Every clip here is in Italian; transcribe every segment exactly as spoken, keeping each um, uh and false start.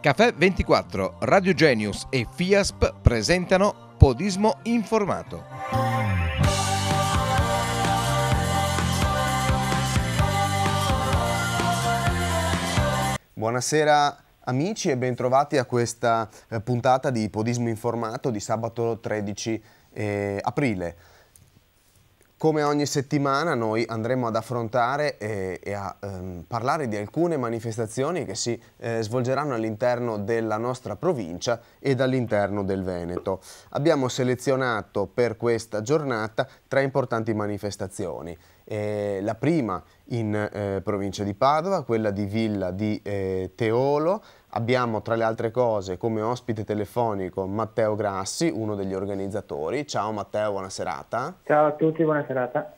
Caffè ventiquattro, Radio Genius e FIASP presentano Podismo Informato. Buonasera amici e bentrovati a questa eh, puntata di Podismo Informato di sabato tredici eh, aprile. Come ogni settimana noi andremo ad affrontare e, e a ehm, parlare di alcune manifestazioni che si eh, svolgeranno all'interno della nostra provincia e all'interno del Veneto. Abbiamo selezionato per questa giornata tre importanti manifestazioni. Eh, la prima in eh, provincia di Padova, quella di Villa di eh, Teolo. Abbiamo tra le altre cose come ospite telefonico Matteo Grassi, uno degli organizzatori. Ciao Matteo, buona serata. Ciao a tutti, buona serata.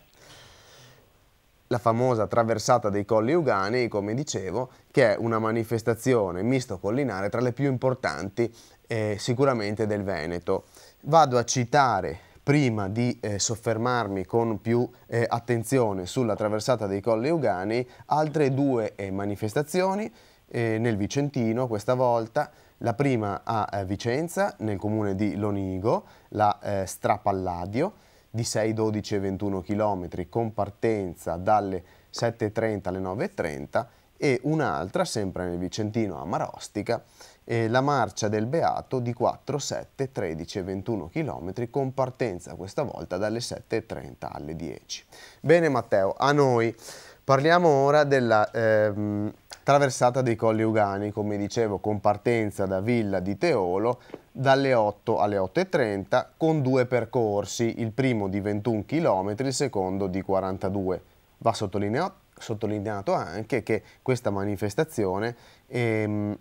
La famosa traversata dei Colli Euganei, come dicevo, che è una manifestazione misto-collinare tra le più importanti eh, sicuramente del Veneto. Vado a citare, prima di eh, soffermarmi con più eh, attenzione sulla traversata dei Colli Euganei, altre due eh, manifestazioni eh, nel Vicentino questa volta. La prima a eh, Vicenza, nel comune di Lonigo, la eh, Strapalladio, di sei, dodici e ventuno chilometri con partenza dalle sette e trenta alle nove e trenta, e un'altra sempre nel Vicentino a Marostica, eh, la Marcia del Beato di quattro, sette, tredici e ventuno chilometri con partenza questa volta dalle sette e trenta alle dieci. Bene Matteo, a noi parliamo ora della ehm, traversata dei Colli Euganei, come dicevo, con partenza da Villa di Teolo dalle otto alle otto e trenta, con due percorsi, il primo di ventuno chilometri, il secondo di quarantadue. Va sottolineato, sottolineato anche che questa manifestazione ehm,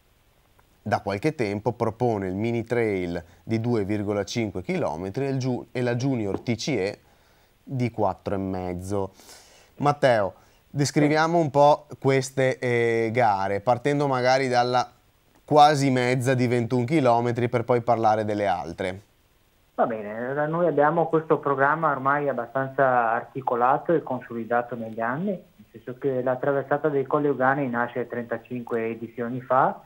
da qualche tempo propone il mini trail di due virgola cinque chilometri e la Junior T C E di quattro e mezzo. Matteo, descriviamo un po' queste eh, gare, partendo magari dalla quasi mezza di ventuno chilometri per poi parlare delle altre. Va bene, noi abbiamo questo programma ormai abbastanza articolato e consolidato negli anni, nel senso che la traversata dei Colli Euganei nasce trentacinque edizioni fa,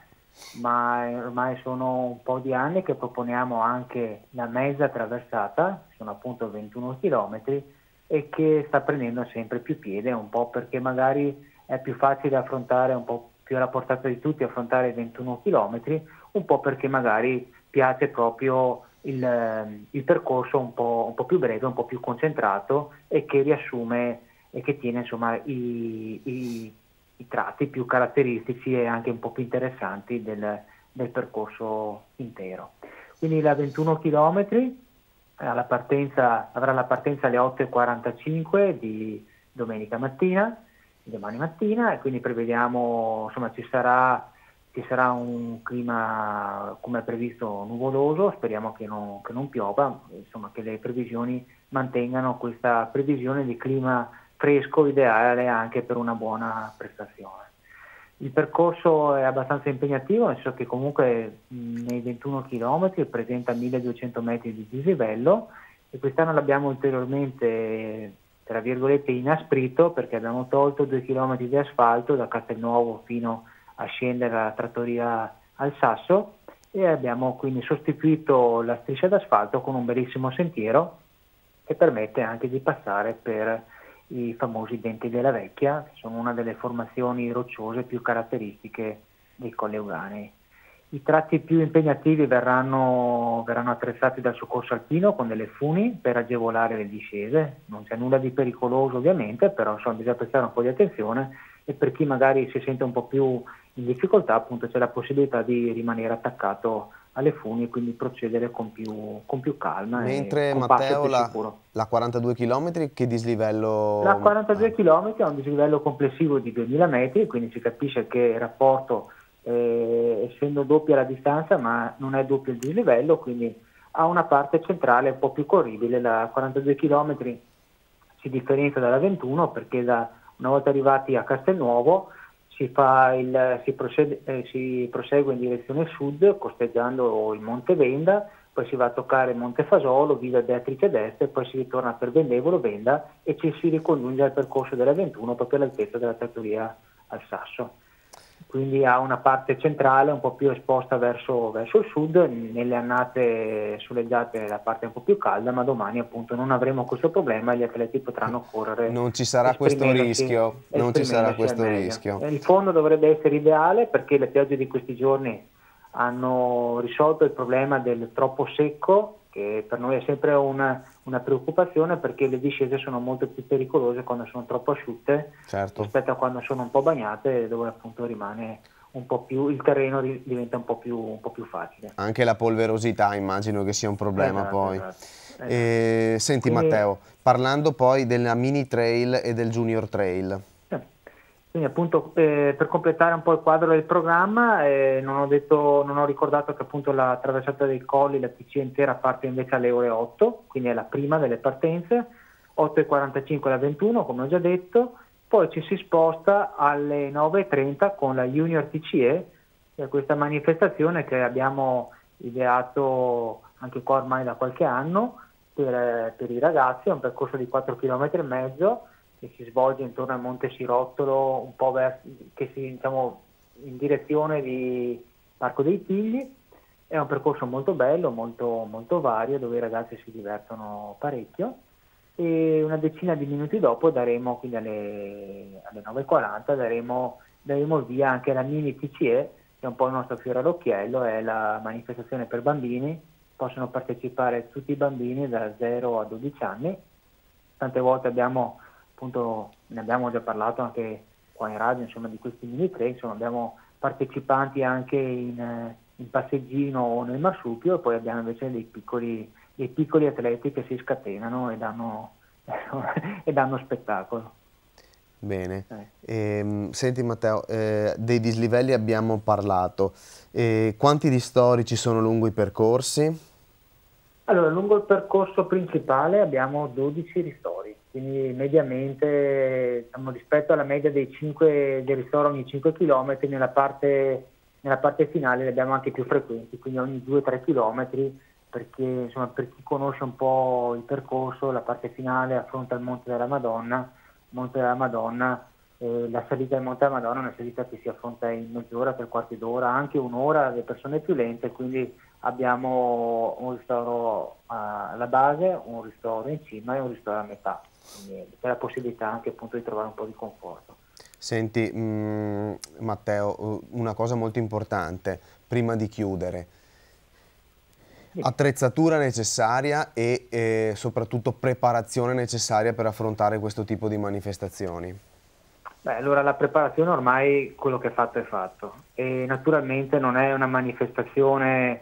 ma ormai sono un po' di anni che proponiamo anche la mezza traversata, sono appunto ventuno chilometri, e che sta prendendo sempre più piede, un po' perché magari è più facile affrontare, un po' più alla portata di tutti affrontare ventuno chilometri, un po' perché magari piace proprio il, il percorso un po', un po' più breve, un po' più concentrato e che riassume e che tiene insomma i, i, i tratti più caratteristici e anche un po' più interessanti del, del percorso intero. Quindi la ventuno chilometri alla partenza, avrà la partenza alle otto e quarantacinque di domenica mattina, domani mattina, e quindi prevediamo, insomma, ci sarà, ci sarà un clima come previsto nuvoloso, speriamo che non, che non piova, insomma che le previsioni mantengano questa previsione di clima fresco ideale anche per una buona prestazione. Il percorso è abbastanza impegnativo, nel senso che comunque mh, nei ventuno chilometri presenta milleduecento metri di dislivello e quest'anno l'abbiamo ulteriormente, tra virgolette, inasprito perché abbiamo tolto due chilometri di asfalto da Castelnuovo fino a scendere alla trattoria al Sasso e abbiamo quindi sostituito la striscia d'asfalto con un bellissimo sentiero che permette anche di passare per i famosi Denti della Vecchia, che sono una delle formazioni rocciose più caratteristiche dei Colli Euganei. I tratti più impegnativi verranno, verranno attrezzati dal soccorso alpino con delle funi per agevolare le discese, non c'è nulla di pericoloso ovviamente, però insomma, bisogna prestare un po' di attenzione e per chi magari si sente un po' più in difficoltà appunto c'è la possibilità di rimanere attaccato alle funi e quindi procedere con più, con più calma. Mentre e con Matteo passo più la, sicuro. la quarantadue chilometri che dislivello? La quarantadue chilometri ha un dislivello complessivo di duemila metri, quindi si capisce che il rapporto, eh, essendo doppia la distanza, ma non è doppio il dislivello, quindi ha una parte centrale un po' più corribile. La quarantadue chilometri si differenzia dalla ventuno perché da, una volta arrivati a Castelnuovo si, fa il, si, procede, eh, si prosegue in direzione sud costeggiando il Monte Venda, poi si va a toccare Montefasolo, Villa Beatrice d'Este, poi si ritorna per Vendevolo, Venda e ci si ricongiunge al percorso della ventuno proprio all'altezza della trattoria al Sasso. quindi ha una parte centrale un po' più esposta verso, verso il sud, nelle annate soleggiate la parte un po' più calda, ma domani appunto non avremo questo problema e gli atleti potranno correre. Non ci sarà questo rischio, non ci sarà questo rischio. Il fondo dovrebbe essere ideale perché le piogge di questi giorni hanno risolto il problema del troppo secco, che per noi è sempre una, una preoccupazione perché le discese sono molto più pericolose quando sono troppo asciutte, certo, rispetto a quando sono un po' bagnate, dove appunto rimane un po' più, il terreno diventa un po' più, un po' più facile. Anche la polverosità immagino che sia un problema, esatto, poi. Esatto, esatto. E, senti Quindi, Matteo, parlando poi della mini trail e del junior trail. Quindi appunto eh, per completare un po' il quadro del programma eh, non ho detto, non ho ricordato che appunto la traversata dei colli, la T C intera parte invece alle ore otto, quindi è la prima delle partenze, otto e quarantacinque alla ventuno come ho già detto, poi ci si sposta alle nove e trenta con la Junior T C E, che è questa manifestazione che abbiamo ideato anche qua ormai da qualche anno per, per i ragazzi, è un percorso di quattro chilometri e mezzo che si svolge intorno al Monte Sirottolo, un po' verso, che si, diciamo, in direzione di Parco dei Tigli. È un percorso molto bello, molto, molto vario, dove i ragazzi si divertono parecchio, e una decina di minuti dopo daremo, quindi alle, alle nove e quaranta, daremo, daremo il via anche alla mini T C E, che è un po' il nostro fiore all'occhiello, è la manifestazione per bambini. Possono partecipare tutti i bambini da zero a dodici anni. Tante volte abbiamo appunto, ne abbiamo già parlato anche qua in radio, insomma, di questi mini trail, insomma, abbiamo partecipanti anche in, in passeggino o nel marsupio, e poi abbiamo invece dei piccoli, dei piccoli atleti che si scatenano e danno, e danno spettacolo. Bene, eh. ehm, senti Matteo, eh, dei dislivelli abbiamo parlato, eh, quanti ristori ci sono lungo i percorsi? Allora, lungo il percorso principale abbiamo dodici ristori, quindi mediamente, diciamo, rispetto alla media dei, cinque, del ristoro ogni cinque chilometri, nella parte, nella parte finale li abbiamo anche più frequenti, quindi ogni due tre chilometri, perché insomma, per chi conosce un po' il percorso, la parte finale affronta il Monte della Madonna. Monte della Madonna, eh, la salita del Monte della Madonna è una salita che si affronta in mezz'ora, tre quarti d'ora, anche un'ora, le persone più lente, quindi abbiamo un ristoro alla base, un ristoro in cima e un ristoro a metà, quindi c'è la possibilità anche appunto di trovare un po' di conforto. Senti mh, Matteo, una cosa molto importante prima di chiudere: attrezzatura necessaria e eh, soprattutto preparazione necessaria per affrontare questo tipo di manifestazioni. Beh, allora la preparazione ormai quello che è fatto è fatto, e naturalmente non è una manifestazione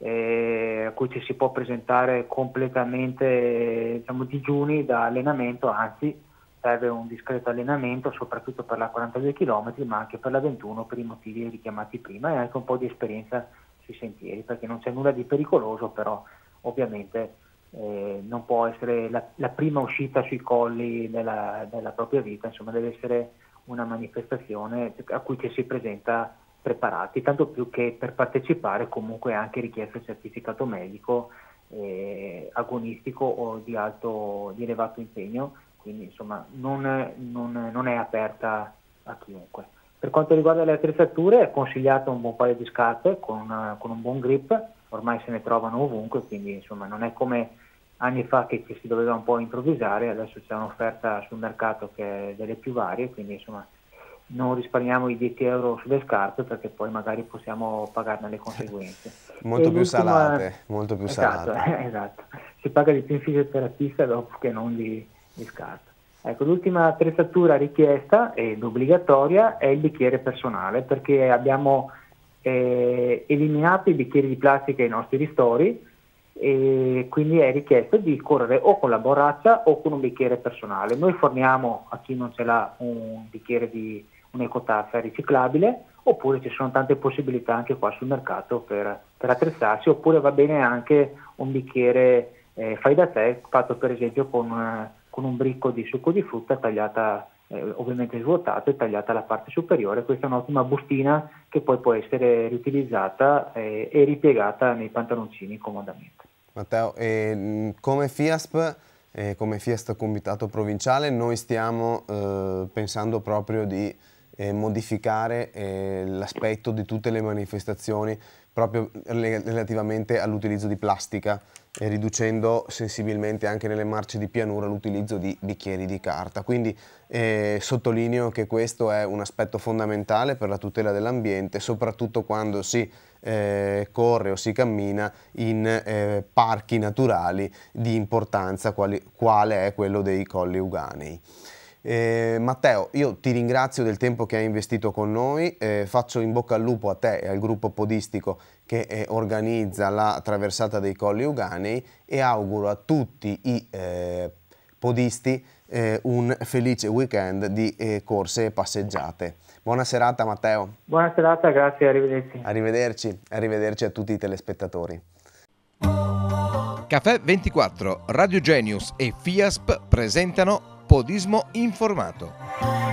eh, a cui ci si può presentare completamente, diciamo, digiuni da allenamento, anzi serve un discreto allenamento soprattutto per la quarantadue chilometri, ma anche per la ventuno, per i motivi richiamati prima, e anche un po' di esperienza sui sentieri, perché non c'è nulla di pericoloso, però ovviamente eh, non può essere la, la prima uscita sui colli della, della propria vita, insomma deve essere una manifestazione a cui ci si presenta preparati, tanto più che per partecipare comunque è anche richiesto il certificato medico eh, agonistico o di alto, di elevato impegno, quindi insomma non, non, non è aperta a chiunque. Per quanto riguarda le attrezzature è consigliato un buon paio di scarpe con, una, con un buon grip, ormai se ne trovano ovunque, quindi insomma non è come anni fa che ci si doveva un po' improvvisare, adesso c'è un'offerta sul mercato che è delle più varie, quindi insomma non risparmiamo i dieci euro sulle scarpe perché poi magari possiamo pagarne le conseguenze. Molto e più salate, molto più esatto, salate. Esatto, si paga di più in fisioterapista dopo che non di, di scarpe. Ecco, l'ultima attrezzatura richiesta ed obbligatoria è il bicchiere personale, perché abbiamo eh, eliminato i bicchieri di plastica ai nostri ristori, e quindi è richiesto di correre o con la borraccia o con un bicchiere personale. Noi forniamo a chi non ce l'ha un bicchiere di un'ecotazza riciclabile, oppure ci sono tante possibilità anche qua sul mercato per, per attrezzarsi, oppure va bene anche un bicchiere eh, fai da te, fatto per esempio con, eh, con un bricco di succo di frutta tagliata, eh, ovviamente svuotata e tagliata la parte superiore. Questa è un'ottima bustina che poi può essere riutilizzata eh, e ripiegata nei pantaloncini comodamente. Matteo, eh, come FIASP, eh, come FIASP Comitato Provinciale, noi stiamo eh, pensando proprio di eh, modificare eh, l'aspetto di tutte le manifestazioni proprio relativamente all'utilizzo di plastica, e riducendo sensibilmente anche nelle marce di pianura l'utilizzo di bicchieri di carta. Quindi eh, sottolineo che questo è un aspetto fondamentale per la tutela dell'ambiente, soprattutto quando si eh, corre o si cammina in eh, parchi naturali di importanza quali, quale è quello dei Colli Euganei. Eh, Matteo, io ti ringrazio del tempo che hai investito con noi, eh, faccio in bocca al lupo a te e al gruppo podistico che eh, organizza la traversata dei Colli Euganei, e auguro a tutti i eh, podisti eh, un felice weekend di eh, corse e passeggiate. Buona serata Matteo. Buona serata, grazie, arrivederci. Arrivederci, arrivederci a tutti i telespettatori. Caffè ventiquattro, Radio Genius e FIASP presentano Podismo Informato.